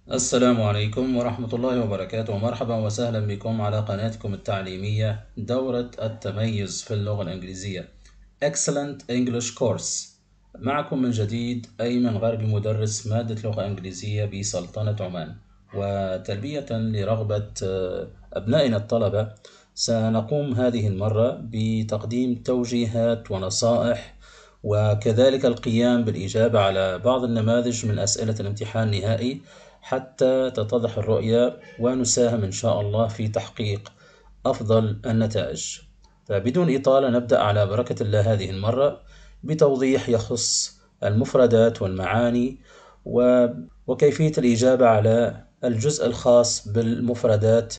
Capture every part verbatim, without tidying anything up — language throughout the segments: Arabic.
السلام عليكم ورحمة الله وبركاته، ومرحبا وسهلا بكم على قناتكم التعليمية دورة التميز في اللغة الإنجليزية Excellent English Course. معكم من جديد أيمن غربي، مدرس مادة لغة إنجليزية بسلطنة عمان. وتلبية لرغبة أبنائنا الطلبة، سنقوم هذه المرة بتقديم توجيهات ونصائح، وكذلك القيام بالإجابة على بعض النماذج من أسئلة الامتحان النهائي حتى تتضح الرؤية ونساهم إن شاء الله في تحقيق أفضل النتائج. فبدون إطالة نبدأ على بركة الله هذه المرة بتوضيح يخص المفردات والمعاني و... وكيفية الإجابة على الجزء الخاص بالمفردات.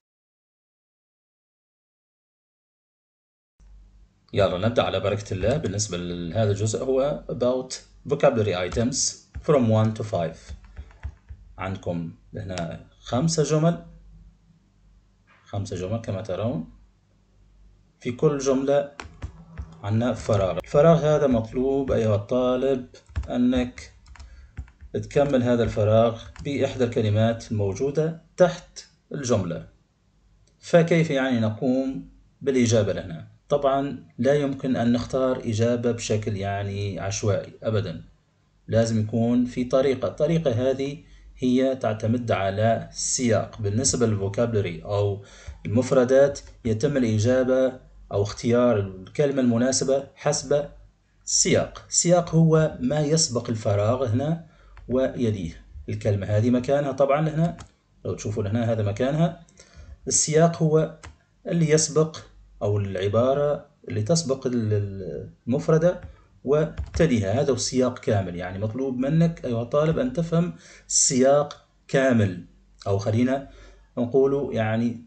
يلا نبدأ على بركة الله. بالنسبة لهذا الجزء هو about vocabulary items from one to five. عندكم هنا خمسة جمل خمسة جمل كما ترون. في كل جملة عندنا فراغ. الفراغ هذا مطلوب أيها الطالب أنك تكمل هذا الفراغ بإحدى الكلمات الموجودة تحت الجملة. فكيف يعني نقوم بالإجابة لهنا؟ طبعا لا يمكن أن نختار إجابة بشكل يعني عشوائي أبدا، لازم يكون في طريقة. الطريقة هذه هي تعتمد على السياق. بالنسبة للفوكابلري أو المفردات يتم الإجابة أو اختيار الكلمة المناسبة حسب السياق. السياق هو ما يسبق الفراغ هنا ويليه. الكلمة هذه مكانها طبعا هنا، لو تشوفوا هنا هذا مكانها. السياق هو اللي يسبق أو العبارة اللي تسبق المفردة وتليها، هذا السياق كامل. يعني مطلوب منك أيها الطالب أن تفهم السياق كامل، أو خلينا نقوله يعني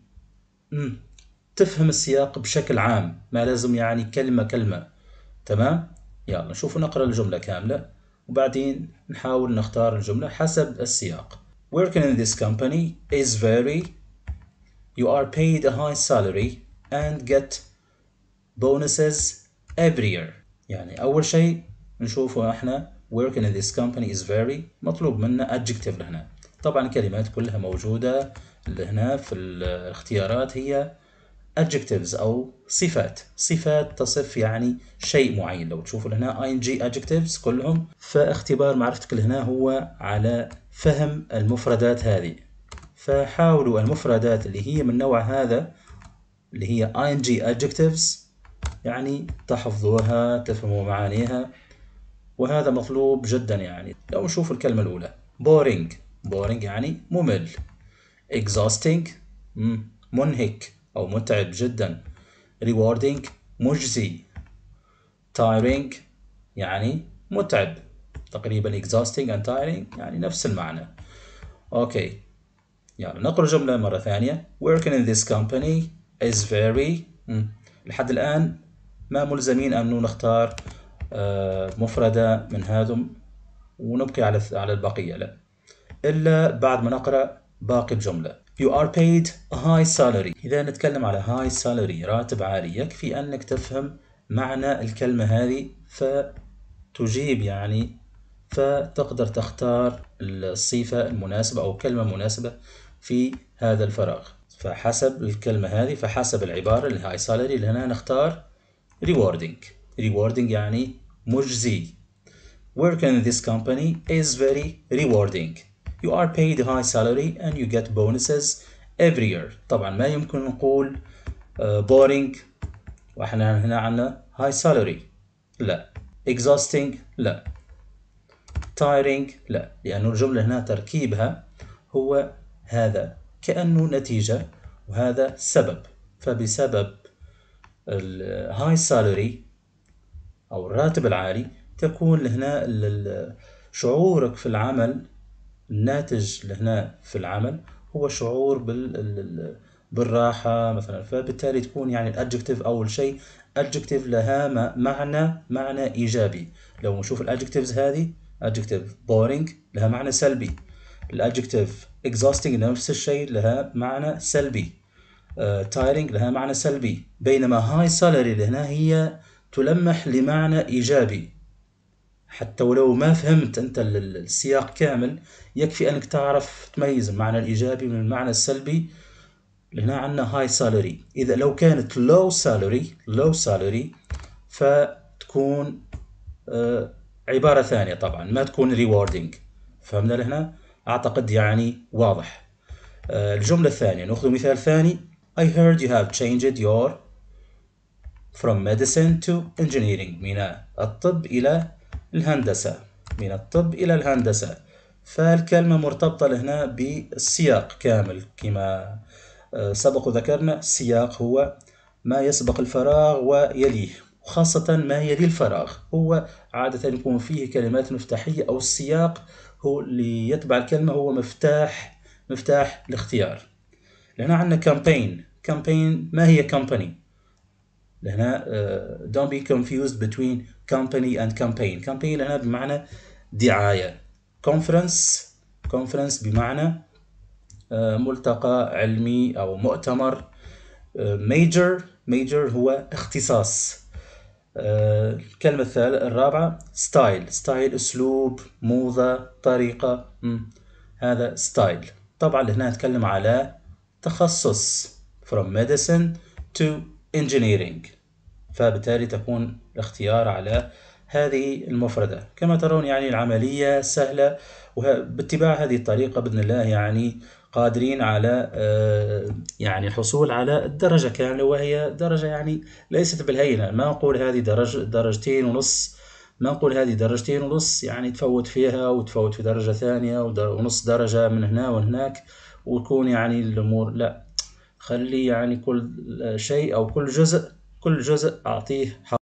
تفهم السياق بشكل عام، ما لازم يعني كلمة كلمة. تمام؟ يلا نشوف نقرأ الجملة كاملة وبعدين نحاول نختار الجملة حسب السياق. Working in this company is very you are paid a high salary and get bonuses every year. يعني أول شيء نشوفه احنا working in this company is very مطلوب منا adjective لهنا. طبعا الكلمات كلها موجودة هنا في الاختيارات هي adjectives أو صفات. صفات تصف يعني شيء معين. لو تشوفوا هنا ing adjectives كلهم. فاختبار معرفتك هنا هو على فهم المفردات هذه. فحاولوا المفردات اللي هي من نوع هذا اللي هي ing adjectives يعني تحفظوها تفهموا معانيها، وهذا مطلوب جدا. يعني لو نشوف الكلمة الأولى boring boring يعني ممل. exhausting منهك أو متعب جدا. rewarding مجزي. tiring يعني متعب. تقريبا exhausting and tiring يعني نفس المعنى. أوكي، يعني نقرأ الجملة مرة ثانية. working in this company is very مم. لحد الآن ما ملزمين أن نختار مفردة من هذم ونبقي على على البقية، لا، إلا بعد ما نقرأ باقي الجملة. You are paid a high salary. إذا نتكلم على high salary راتب عالي، يكفي أنك تفهم معنى الكلمة هذه فتجيب يعني، فتقدر تختار الصفة المناسبة أو كلمة مناسبة في هذا الفراغ. فحسب الكلمة هذه، فحسب العبارة اللي high salary اللي هنا نختار rewarding. rewarding يعني مجزي. Working in this company is very rewarding. You are paid a high salary and you get bonuses every year. طبعا ما يمكن نقول uh, boring واحنا هنا عنا high salary، لا. exhausting لا. tiring لا، لأنه الجملة هنا تركيبها هو هذا كأنه نتيجة وهذا سبب. فبسبب الهاي سالري أو الراتب العالي تكون هنا شعورك في العمل، الناتج هنا في العمل هو شعور بال بالراحة مثلا. فبالتالي تكون يعني الادجكتيف أول شيء adjective لها معنى معنى إيجابي. لو نشوف الادجكتيفز هذه adjective boring لها معنى سلبي. الادجكتيف exhausting نفس الشيء لها معنى سلبي. uh, tiring لها معنى سلبي، بينما high salary هنا هي تلمح لمعنى إيجابي. حتى ولو ما فهمت أنت السياق كامل، يكفي أنك تعرف تميز المعنى الإيجابي من المعنى السلبي. هنا عندنا هاي سالري، إذا لو كانت لو سالري لو سالري فتكون آه عبارة ثانية طبعا، ما تكون rewarding. فهمنا لهنا؟ أعتقد يعني واضح. آه الجملة الثانية نأخذ مثال ثاني. I heard you have changed your from medicine to engineering، من الطب إلى الهندسة، من الطب إلى الهندسة. فالكلمة مرتبطة لهنا بالسياق كامل كما سبق وذكرنا. السياق هو ما يسبق الفراغ ويليه، وخاصة ما يلي الفراغ هو عادة يكون فيه كلمات مفتاحية، أو السياق هو اللي يتبع الكلمة هو مفتاح مفتاح الاختيار. لهنا عندنا campaign. campaign ما هي company؟ لهنا uh, don't be confused between company and campaign. campaign لهنا بمعنى دعاية. conference conference بمعنى uh, ملتقى علمي أو مؤتمر. uh, major major هو اختصاص. الكلمة uh, الرابعة style. style أسلوب، موضة، طريقة. م. هذا style. طبعا هنا نتكلم على تخصص from medicine to engineering، فبالتالي تكون الاختيار على هذه المفردة. كما ترون يعني العملية سهلة، وباتباع هذه الطريقة بإذن الله يعني قادرين على يعني الحصول على الدرجة كاملة، وهي درجة يعني ليست بالهينة. ما نقول هذه درجة درجتين ونص، ما نقول هذه درجتين ونص يعني تفوت فيها وتفوت في درجة ثانية ونص درجة من هنا وهناك ويكون يعني الأمور لا. خلي يعني كل شيء أو كل جزء كل جزء أعطيه حق.